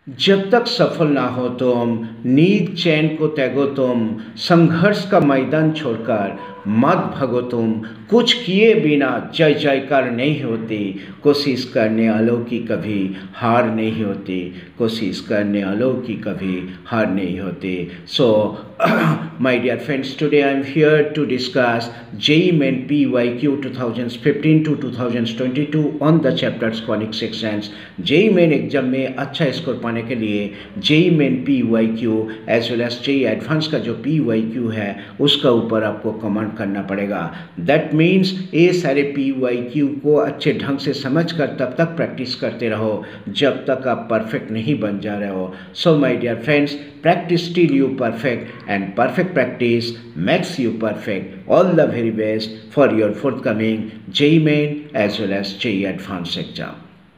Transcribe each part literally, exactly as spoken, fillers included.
जब तक सफल ना हो तुम, नींद चैन को त्यागो तुम, संघर्ष का मैदान छोड़कर मत भगो तुम। कुछ किए बिना जय जयकार नहीं होती, कोशिश करने वालों की कभी हार नहीं होती, कोशिश करने वालों की कभी हार नहीं होती। So my dear friends, today I am here to discuss J E E Main P Y Q twenty fifteen to twenty twenty-two on the chapters conic sections। J E E Main exam में अच्छा score पाने के लिए J E E Main P Y Q as well as J E E Advanced का जो P Y Q है उसका ऊपर आपको कमांड करना पड़ेगा। दैट मीन्स ये सारे P Y Q को अच्छे ढंग से समझ कर तब तक प्रैक्टिस करते रहो जब तक आप परफेक्ट नहीं बन जा रहे हो। So my dear friends, practice till you perfect, and perfect practice makes you perfect. All the very best for your forthcoming J E E Main as well as J E E Advanced exam.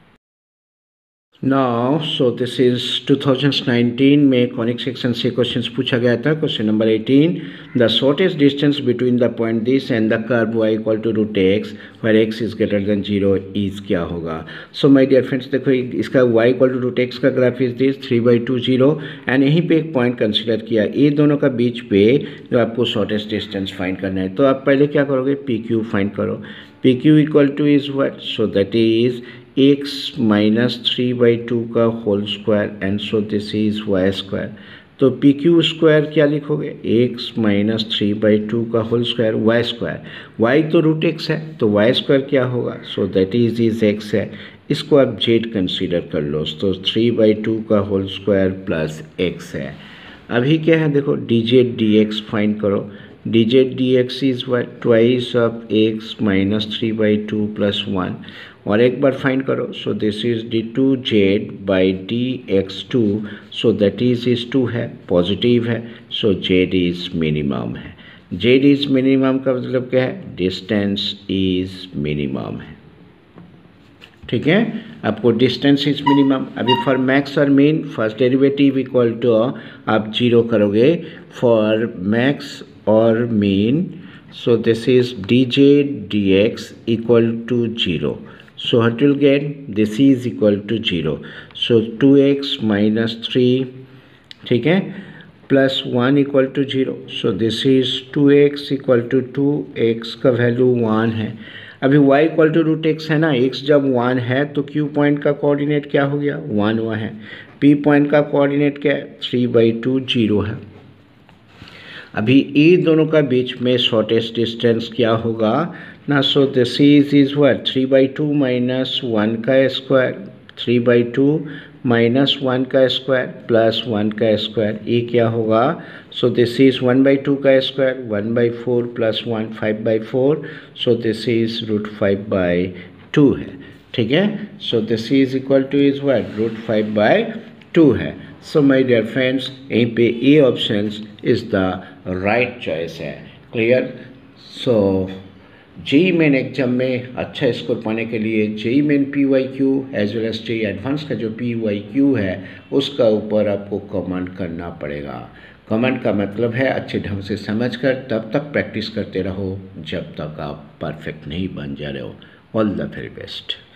Now, so this is twenty nineteen में conic section से questions पूछा गया था। Question number eighteen, the shortest distance between the point this and the curve y equal to root x where x is greater than zero is क्या होगा। सो my dear friends, देखो इसका y equal to root x का graph is this three by two zero and यहीं पे एक point consider किया। ये दोनों का बीच पे जो आपको शॉर्टेस्ट डिस्टेंस फाइंड करना है, तो आप पहले क्या करोगे, पी क्यू फाइंड करो। P Q equal to is what, so that is x minus three by two का whole square and so this is Y square. तो पी क्यू स्क्वायर क्या लिखोगे, x minus three by two का whole square Y square. y तो root X है तो Y square क्या होगा, so that is is x है। इसको आप जेड कंसीडर कर लो, तो थ्री बाई टू का होल स्क्वायर प्लस x है। अभी क्या है देखो, D Z D X find करो। D Z D X is what, twice of X minus three by two plus one, और एक बार फाइंड करो। So this is D two Z by D X two, so that is is two है, positive है, so Z is minimum है। Z is minimum का मतलब क्या है, डिस्टेंस इज मिनिमम है। ठीक है, आपको डिस्टेंस इज मिनिमम। अभी फॉर मैक्स और mean first derivative equal to आप जीरो करोगे फॉर मैक्स और mean. So this is D Z D X equal to zero, so what you'll get, this is equal to zero, so two X minus three, ठीक है, plus one equal to zero, so this is two X equal to two, X का value one है। अभी y equal to root X है ना, x जब one है तो q पॉइंट का कोऑर्डिनेट क्या हो गया, वन हुआ है। p पॉइंट का कोऑर्डिनेट क्या है, थ्री बाई टू जीरो है। अभी ये दोनों का बीच में शॉर्टेस्ट डिस्टेंस क्या होगा ना, so this is is what, three by two minus one का square, three by two minus one का स्क्वायर प्लस वन का स्क्वायर, ये क्या होगा, so this is one by two का square, one by four plus one, five by four, so this is root five by two है। ठीक है, so this is equal to is what, root five by two है। So my dear friends, यहीं पे A option is the right choice है। Clear. So JEE Main exam में अच्छा score पाने के लिए JEE Main P Y Q as well as JEE advance का जो पी वाई क्यू है उसका ऊपर आपको कमेंट करना पड़ेगा। कमेंट का मतलब है अच्छे ढंग से समझकर तब तक प्रैक्टिस करते रहो जब तक आप परफेक्ट नहीं बन जा रहे हो। All the very best.